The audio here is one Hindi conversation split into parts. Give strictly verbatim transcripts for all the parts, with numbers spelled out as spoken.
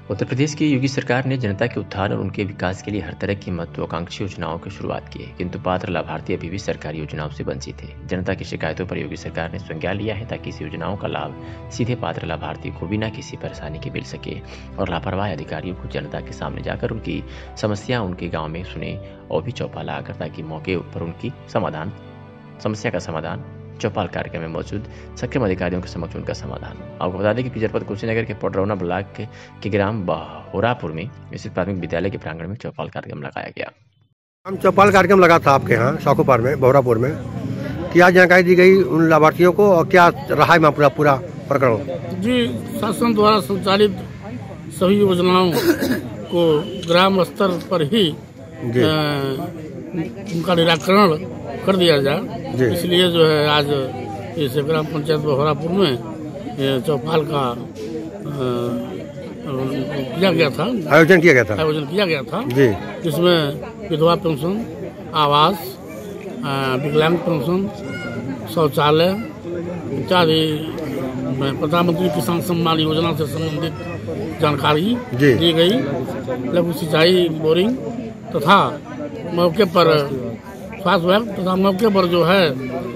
उत्तर प्रदेश की योगी सरकार ने जनता के उत्थान और उनके विकास के लिए हर तरह की महत्वाकांक्षी योजनाओं की शुरुआत की है, किंतु पात्र लाभार्थी अभी भी सरकारी योजनाओं से वंचित है। जनता की शिकायतों पर योगी सरकार ने संज्ञान लिया है ताकि इस योजनाओं का लाभ सीधे पात्र लाभार्थी को बिना किसी परेशानी के मिल सके और लापरवाह अधिकारियों को जनता के सामने जाकर उनकी समस्या उनके गाँव में सुने और भी चौपाला आकर ताकि मौके पर उनकी समाधान समस्या का समाधान चौपाल कार्यक्रम में मौजूद सक्षम अधिकारियों के समक्ष उनका समाधान। आपको बता दें कि पिजरपत कुशीनगर के पडरौना ब्लॉक के, के ग्राम बहोरापुर में स्थित प्राथमिक विद्यालय के प्रांगण में चौपाल कार्यक्रम लगाया गया। हम चौपाल कार्यक्रम लगा था आपके यहाँ शाकोपार में बहोरापुर में। क्या जानकारी दी गई उन लाभार्थियों को और क्या रहा है पूरा पूरा प्रकरण? जी, शासन द्वारा संचालित सभी योजनाओं को ग्राम स्तर पर ही उनका निराकरण कर दिया जाए, इसलिए जो है आज इस ग्राम पंचायत बहोरापुर में चौपाल का किया गया था आयोजन किया गया था आयोजन किया गया था जी, जिसमें विधवा पेंशन, आवास, विकलांग पेंशन, शौचालय इत्यादि प्रधानमंत्री किसान सम्मान योजना से संबंधित जानकारी दी गई। लघु सिंचाई, बोरिंग तथा मौके पर स्वास्थ्य विभाग तथा मौके पर जो है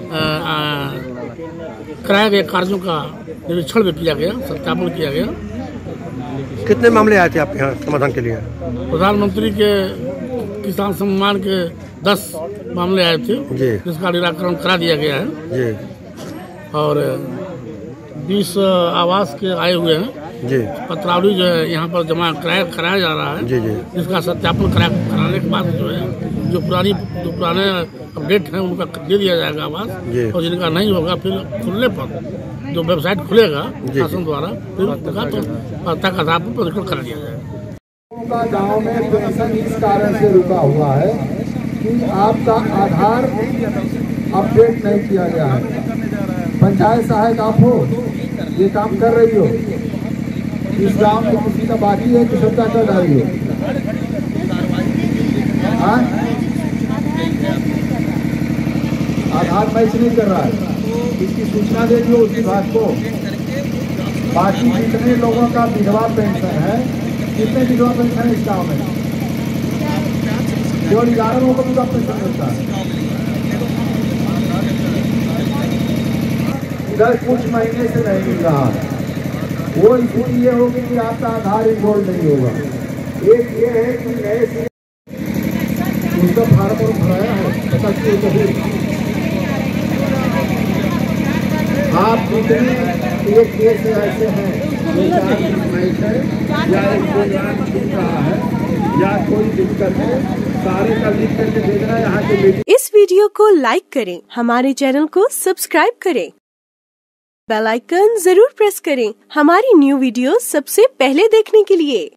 कराए गए कार्यों का निरीक्षण भी किया गया, सत्यापन किया गया। कितने मामले आए थे आपके यहाँ समाधान के लिए? प्रधानमंत्री के किसान सम्मान के दस मामले आए थे जिसका निराकरण करा दिया गया है जी। और बीस आवास के आए हुए हैं जी। पत्रावली जो है यहाँ पर जमा कराया कराया जा रहा है जी जी। जिसका सत्यापन करा कराने के बाद जो है जो पुरानी जो पुराने अपडेट हैं उनका दे दिया जाएगा आवास, और जिनका नहीं होगा फिर खुलने पर जो वेबसाइट खुलेगा शासन द्वारा फिर उसका तो पता का आधार पर पंजीकरण करा दिया जाएगा। गाँव में पेंशन इस कारण से रुका हुआ है कि आपका आधार अपडेट नहीं किया गया है। पंचायत सहायक आप हो, ये काम कर रही हो, इस गांव में किसी का बाकी है तो सबका कर रही हो। आधार मैच नहीं कर रहा है, इसकी सूचना दे दियो उस विभाग को। बाकी जितने लोगों का विधवा पेंशन है, कितने विधवा पेंशन है इस गाँव में? केवल ग्यारह लोगों को विधवा पेंशन मिलता है। इधर कुछ महीने से नहीं मिल रहा है। वो स्थिति ये होगी कि आपका आधार इनरोल्ड नहीं होगा। एक ये है कि नए उसका फार्म और भराया है पता क्यों तो आप जितने एक केस ऐसे हैं या एक प्रोग्राम छूट रहा है या कोई दिक्कत है, सारे का लिख करके भेजना यहाँ के। इस वीडियो को लाइक करें, हमारे चैनल को सब्सक्राइब करें, बेल आइकन जरूर प्रेस करें हमारी न्यू वीडियो सबसे पहले देखने के लिए।